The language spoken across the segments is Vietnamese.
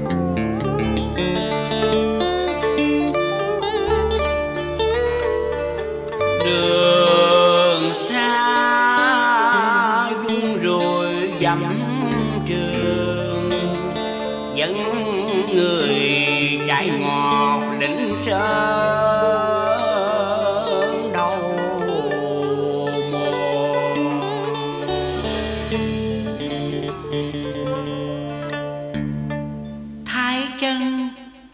Đường xa dung rồi dặm trường, dẫn người trải ngọt lĩnh sơn đầu mùa. Thái chân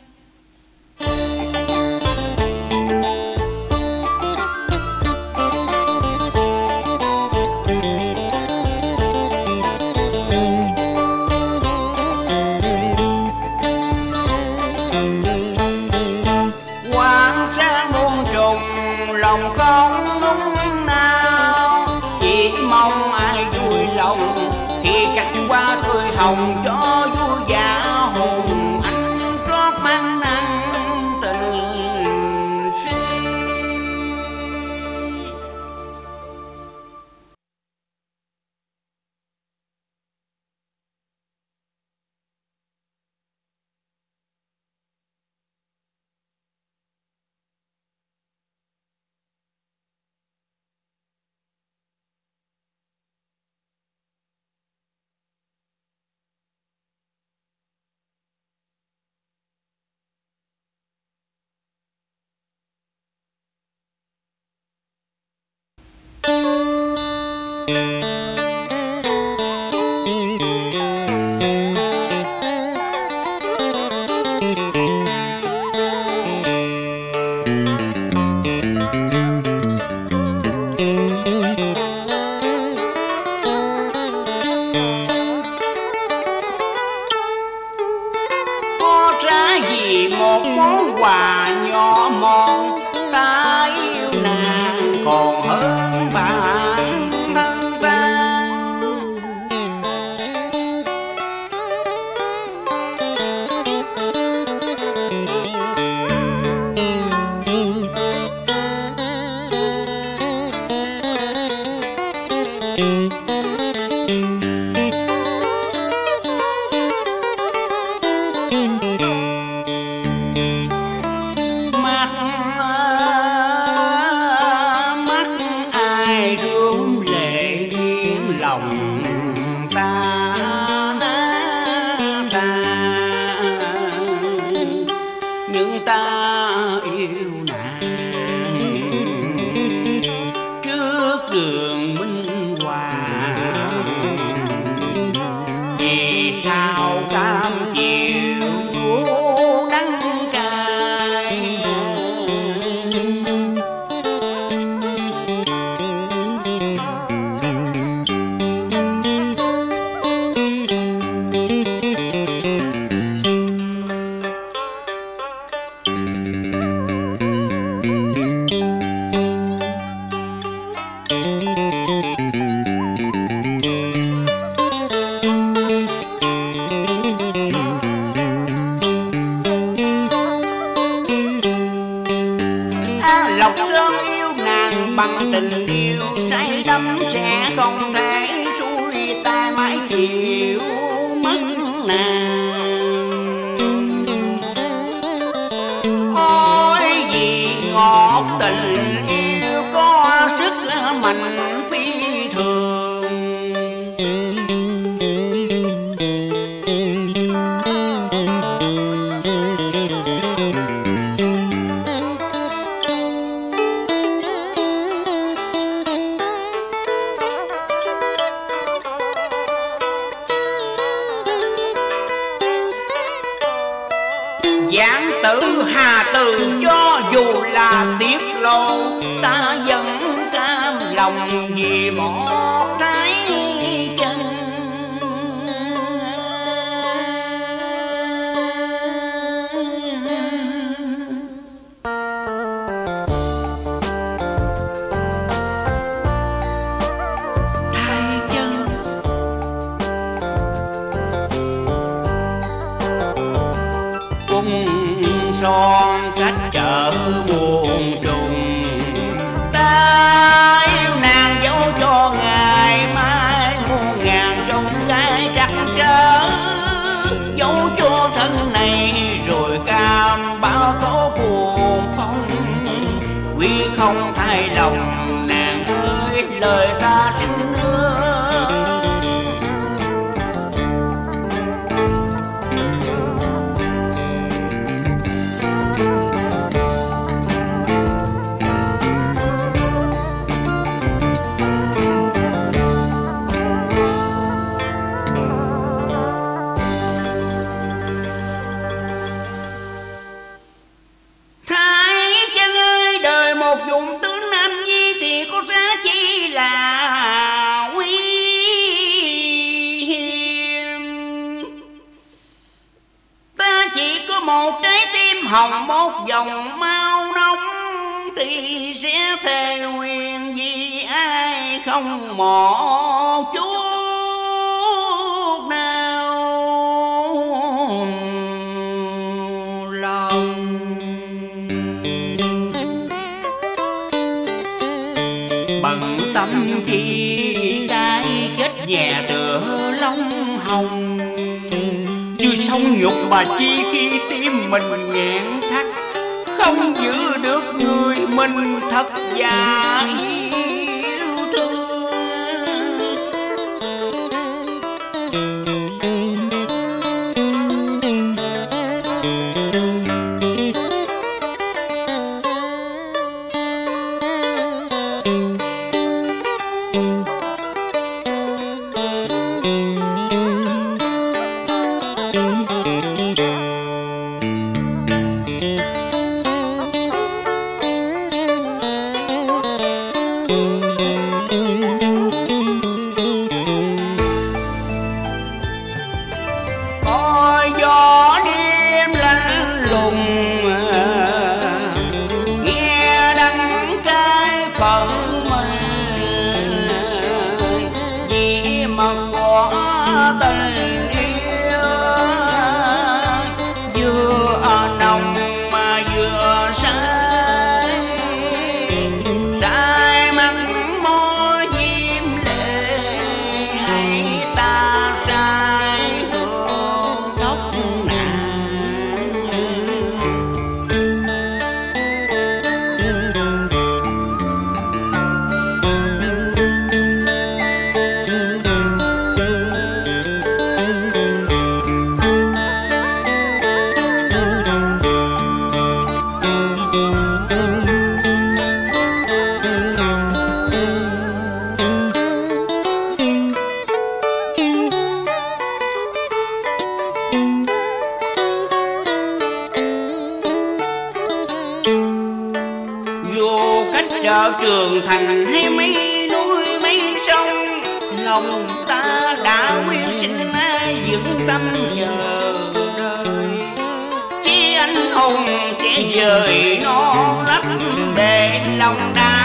lòng không đúng nào, chỉ mong ai vui lòng khi cánh hoa tươi hồng cho vui dạ hồn anh trót mang nắng tình si. Có trả gì một món quà nhỏ mọn, ta yêu nàng còn hơn bạn thân ta. Mắt ai rướm lệ khiến lòng ta nhưng ta yêu nàng trước đường minh hoàng. Vì sao cam chịu đắng cay, Lộc Sơn yêu nàng bằng tình yêu say đắm sẽ không thể xuôi tay mãi chịu mất nàng. Ôi vì ngọt tình yêu có sức mạnh phi thường, giảng tử hà từ cho dù là tiết lộ, ta vẫn cam lòng vì một trái chân. Thái chân cung son cách chợ muôn trùng, ta yêu nàng dấu cho ngày mai muôn ngàn dòng gái trắc trở, dấu cho thân chỉ có một trái tim hồng, một dòng máu nóng, thì sẽ thề nguyện vì ai không một chút nào lòng. Bận tâm chi cái chết nhà tựa lông hồng, chưa xong nhục bà chi khi tim mình nghẹn thắt, không giữ được người mình thật giả yêu thương. Ôi gió đêm lạnh lùng, nghe đắng cay phận mình, vì mà có tình yêu vừa nồng mà vừa say, say mắt môi diêm lệ, hay ta say hương tóc nàng. Dù cách chợ Trường Thành hay mấy núi mấy sông, lòng ta đã quyên sinh ai vững tâm chờ đợi. Chí anh hùng sẽ dời non lấp để lòng đau